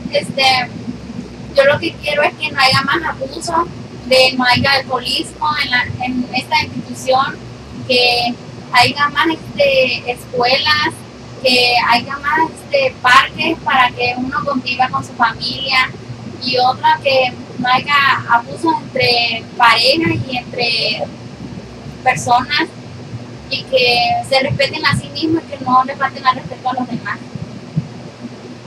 este, yo lo que quiero es que no haya más abuso, de no haya alcoholismo en esta institución, que haya más escuelas, que haya más parques para que uno conviva con su familia, y otra que no haya abusos entre parejas y entre personas, y que se respeten a sí mismos y que no le falten al respeto a los demás.